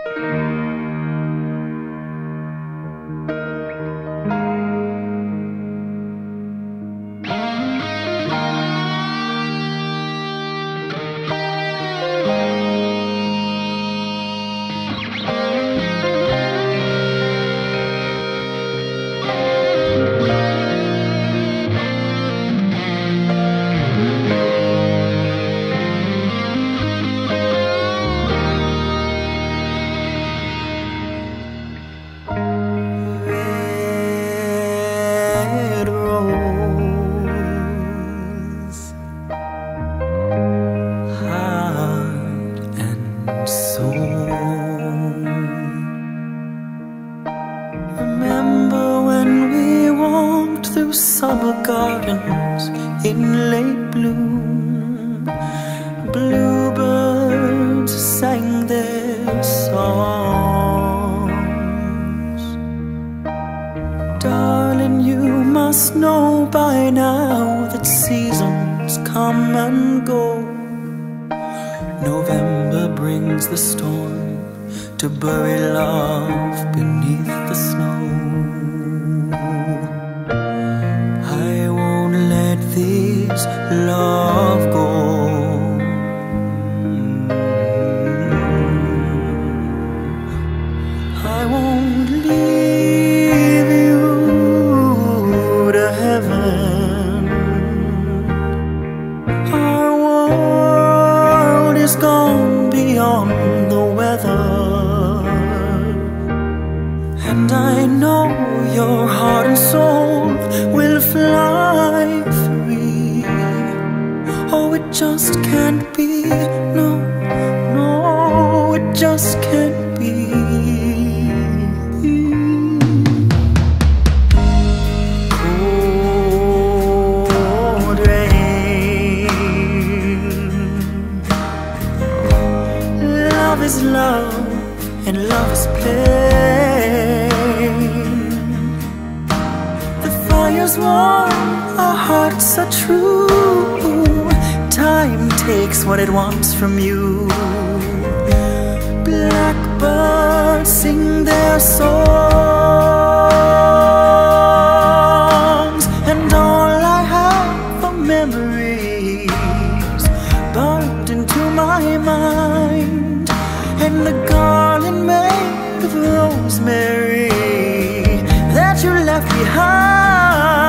Remember when we walked through summer gardens in late bloom? Bluebirds sang their songs. Darling, you must know by now that seasons come and go. November brings the storm to bury love beneath the snow. I won't let this love go. I won't leave you to heaven. Our world is gone beyond the weather, and I know your heart and soul will fly free. Oh, it just can't be. No, no, it just can't be. Cold rain. Love is love, and love is pain. The fire's warm, our hearts are true. Time takes what it wants from you. Blackbirds sing their songs, and all I have are memories burned into my mind. And the garland made of rosemary that you left behind.